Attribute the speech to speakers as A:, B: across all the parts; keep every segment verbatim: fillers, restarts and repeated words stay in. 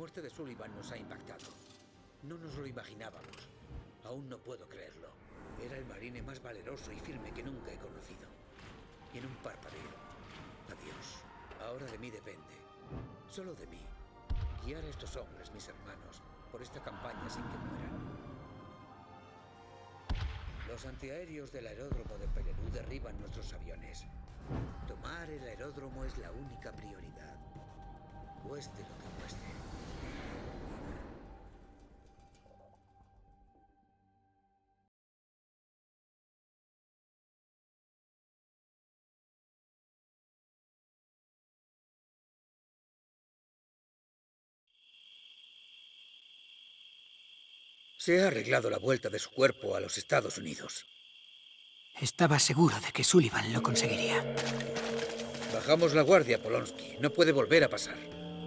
A: muerte de Sullivan nos ha impactado. No nos lo imaginábamos. Aún no puedo creerlo. Era el marine más valeroso y firme que nunca he conocido. Y en un parpadeo. Adiós. Ahora de mí depende. Solo de mí. Guiar a estos hombres, mis hermanos, por esta campaña sin que mueran. Los antiaéreos del aeródromo de Peleliu derriban nuestros aviones. Tomar el aeródromo es la única prioridad. Cueste lo que cueste. Se ha arreglado la vuelta de su cuerpo a los Estados Unidos.
B: Estaba seguro de que Sullivan lo conseguiría.
A: Bajamos la guardia, Polonsky. No puede volver a pasar.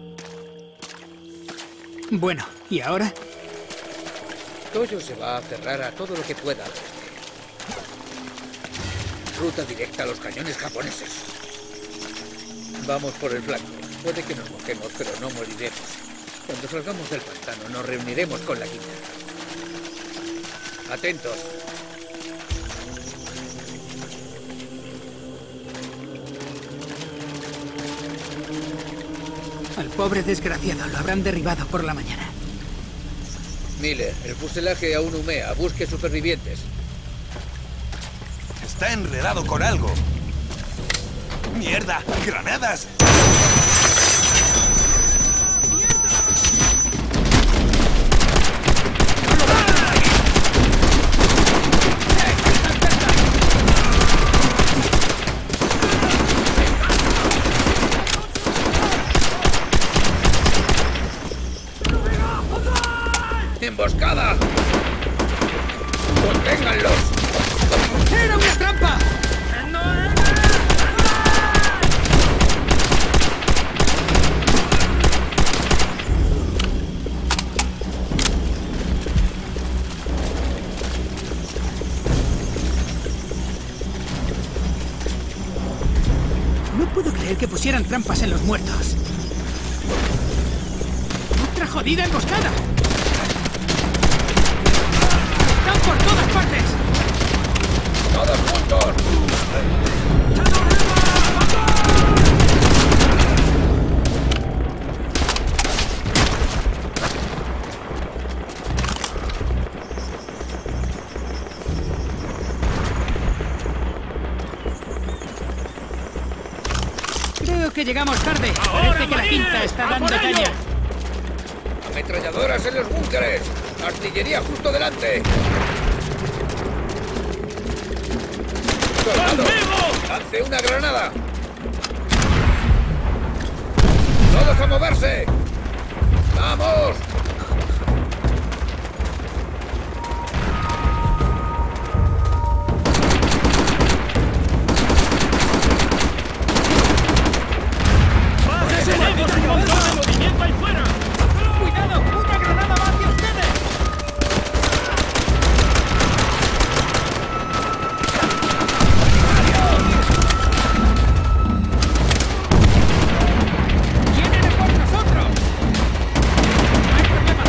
B: Bueno, ¿y ahora?
A: Toyo se va a cerrar a todo lo que pueda al oeste. Ruta directa a los cañones japoneses. Vamos por el flanco. Puede que nos mojemos, pero no moriremos. Cuando salgamos del pantano, nos reuniremos con la quinta. Atentos.
B: Al pobre desgraciado lo habrán derribado por la mañana.
A: Miller, el fuselaje aún humea. Busque supervivientes.
C: Está enredado con algo. ¡Mierda! ¡Granadas!
A: ¡Emboscada! ¡Conténganlos!
B: ¡Era una trampa! No puedo creer que pusieran trampas en los muertos. ¡Otra jodida emboscada! ¡Están por todas partes!
A: ¡Todos juntos!
B: Creo que llegamos tarde. Parece que la quinta está dando caña.
A: ¡Ametralladoras en los búnkeres! ¡Artillería justo delante! ¡Soldado! ¡Lance una granada! ¡Todos a moverse! ¡Vamos!
D: ¡Tenemos un montón de movimiento ahí fuera!
B: ¡Cuidado! ¡Una granada va hacia ustedes! ¡Vienen a por nosotros! ¡Nuestro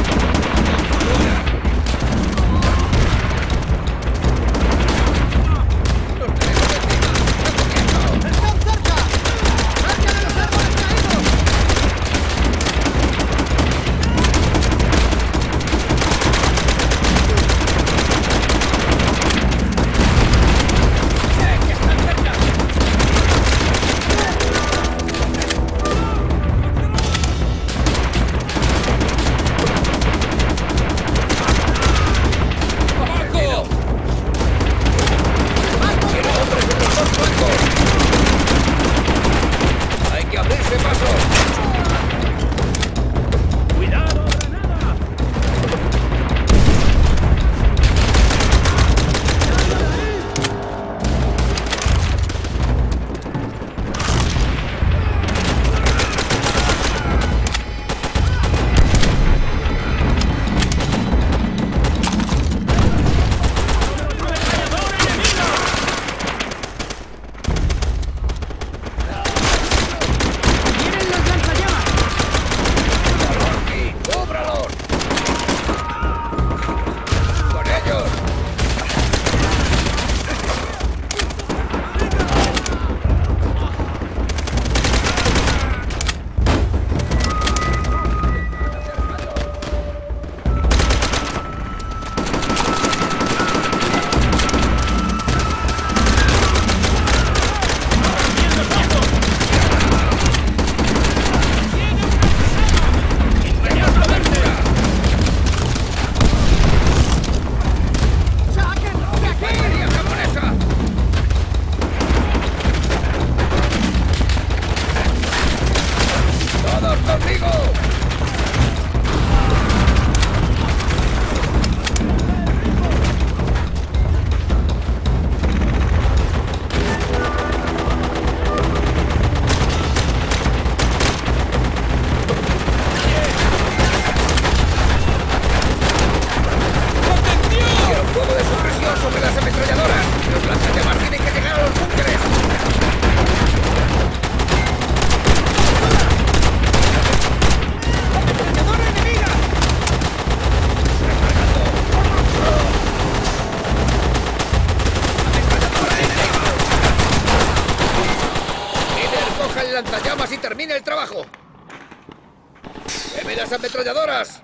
A: Apaga el lanzallamas y termina el trabajo. ¡Deme las ametralladoras!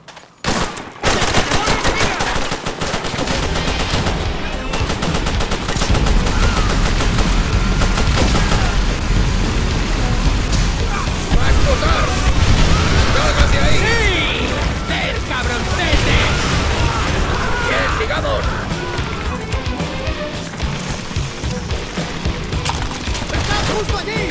A: ¡Va a explotar! ¡Sálgase ahí!
B: ¡Sí! ¡El cabroncete!
A: ¡Bien, sigamos!
B: ¡Está justo allí!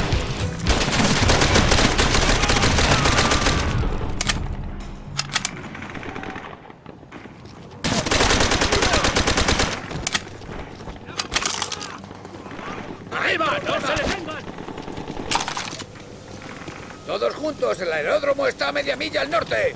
A: ¡Ahí va!
D: ¡No se detengan!
A: ¡Todos juntos! ¡El aeródromo está a media milla al norte!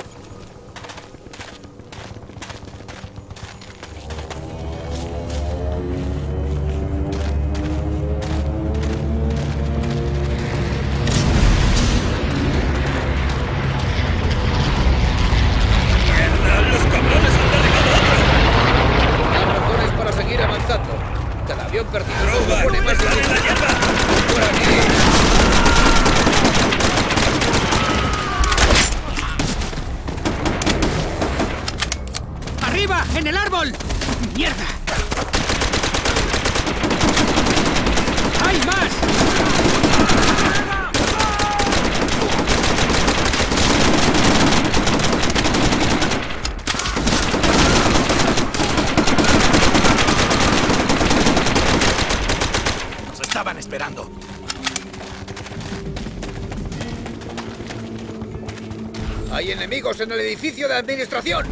C: ¡Mierda! ¡Los cabrones han derribado otro!
A: Hay razones para seguir avanzando. Cada avión perdido nos
C: ¡Roban!
A: supone más
C: ¡Están en la
A: riesgo.
C: hierba!
A: ¡Por aquí!
B: ¡Arriba! ¡En el árbol! ¡Mierda! ¡Hay más!
C: Nos estaban esperando.
A: Hay enemigos en el edificio de administración.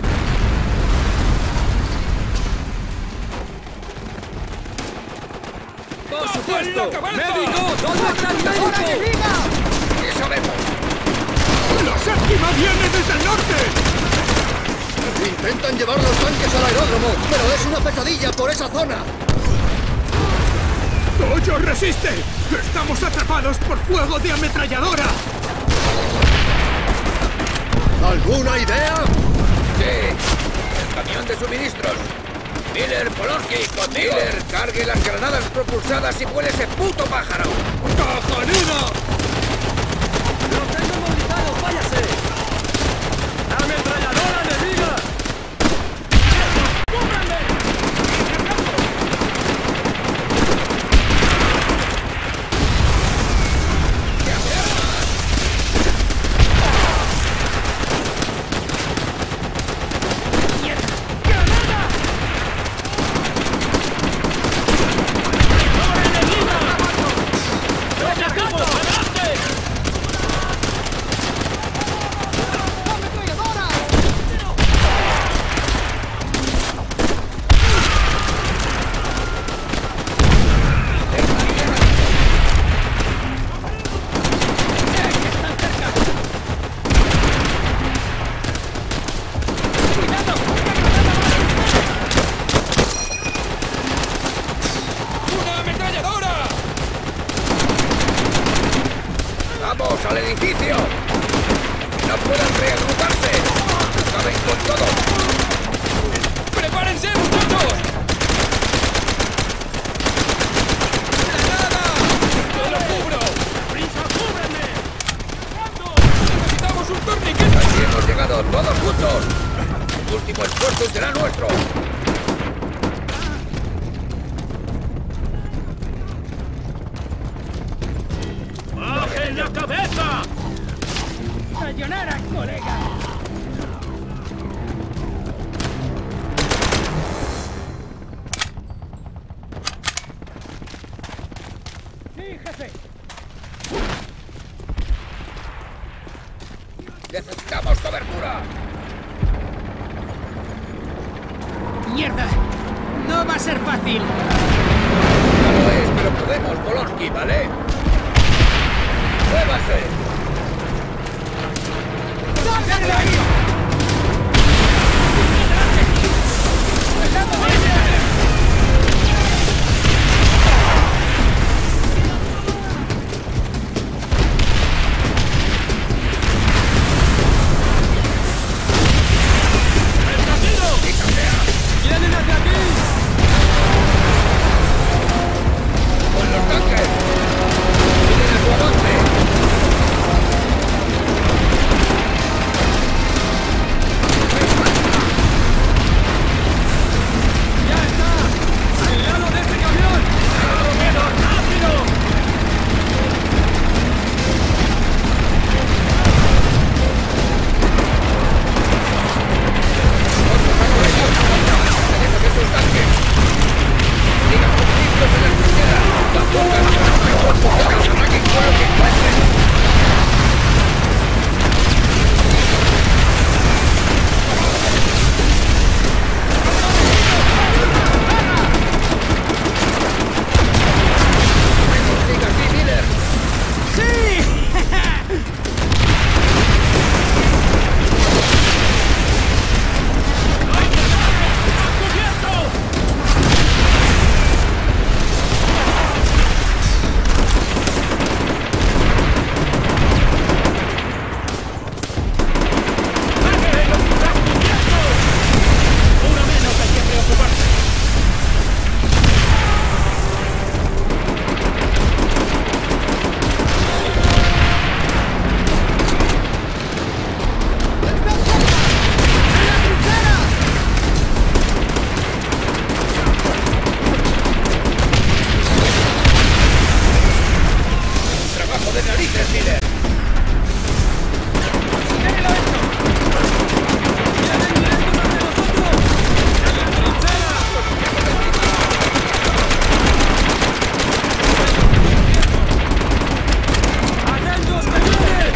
D: ¡Por supuesto! ¡Médico! ¿Dónde está el médico?
A: ¿Qué sabemos?
B: ¡La séptima viene desde el norte!
E: Intentan llevar los tanques al aeródromo, pero es una pesadilla por esa zona.
B: ¡Toyo resiste! ¡Estamos atrapados por fuego de ametralladora!
E: ¿Alguna idea?
A: Sí. El camión de suministros. Miller, Polonsky, conmigo. Miller, cargue las granadas propulsadas y vuele ese puto pájaro.
B: ¡Cojonudo!
D: ¡Lo tengo movilizado! ¡Váyase! ¡Ametralladora enemiga! ¡Cúbranme! ¡Objetivo! ¡Adelante! ¡Una ametralladora!
A: ¡Vamos al edificio! ¡No puedan reagruparse! ¡Acaben con todo!
D: ¡Prepárense, muchachos! ¡Granada! ¡Yo lo cubro! ¡Prisa, cúbrenme! ¡Necesitamos un torniquete!
A: ¡Así hemos llegado todos juntos! El último esfuerzo será nuestro.
D: ¡Bajen la cabeza!
B: ¡Sayonara, colega! ¡Sí, jefe!
A: ¡Necesitamos cobertura!
B: ¡Mierda! ¡No va a ser fácil!
A: No lo es, pero podemos, Polonsky, ¿vale? ¡Muévase!
B: ¡Salgan de ahí!
D: ¡El camino! ¡Vienen hacia aquí!
A: ¡Con los tanques! ¡Miren a su avance! ¡Joder, narices, líder!
D: ¡Considérelo esto! ¡Vienen directo contra nosotros! ¡En la trinchera! ¡Atentos, que vienen!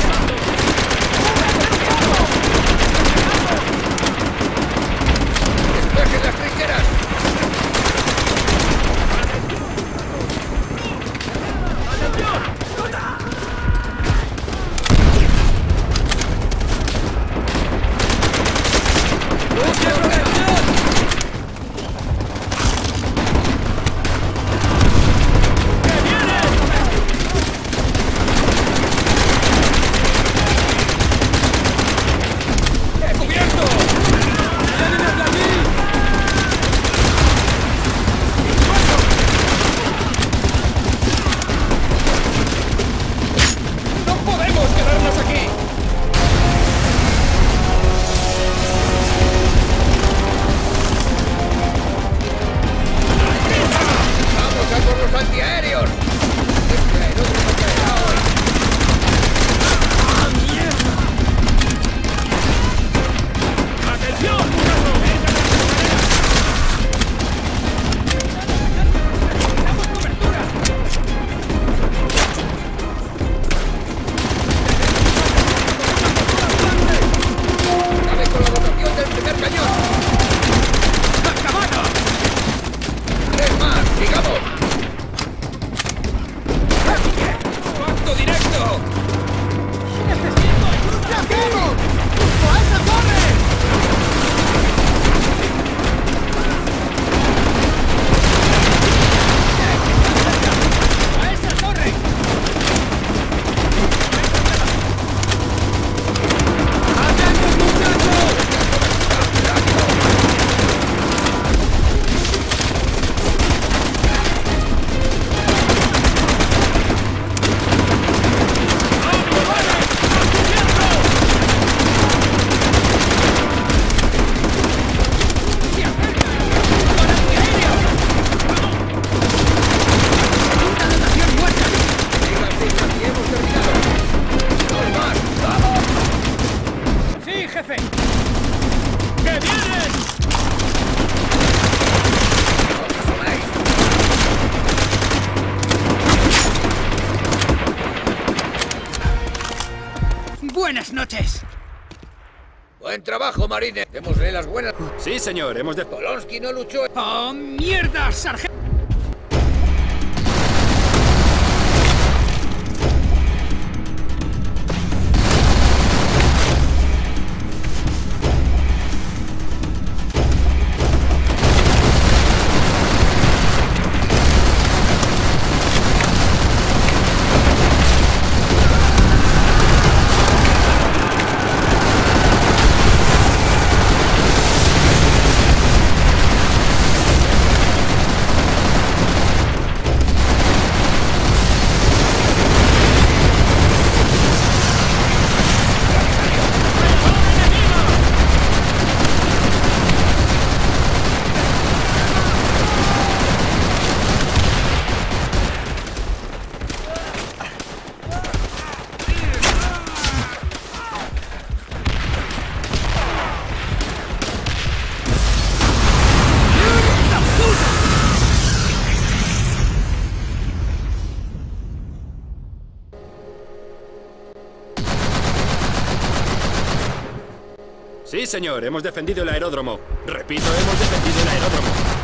A: ¡Despejen las trincheras! ¡Antiaéreos! ¡Este aeródromo caerá hoy!
D: ¡Ah, mierda! ¡Atención! ¡Damos cobertura!
A: ¡Acabe con la dotación del primer cañón!
D: ¡Acabado!
A: ¡Tres más! ¡Sigamos!
D: ¡Impacto directo!
B: ¡Necesito ayuda! ¡Aquí! ¡Junto a esa torre! ¡A esa torre!
D: ¡Atentos, muchachos!
A: ¡Sigan, sigan! ¡Y hemos terminado! ¡Dos más! ¡Vamos!
B: ¡Sí, jefe!
D: ¡Que vienen!
A: ¡No os asoméis!
B: ¡Buenas noches!
A: ¡Buen trabajo, Marine! Démosle las buenas.
C: Sí, señor, hemos de...
A: Polonsky no luchó.
B: ¡Oh, mierda, sargento!
C: Sí, señor, hemos defendido el aeródromo. Repito, hemos defendido el aeródromo.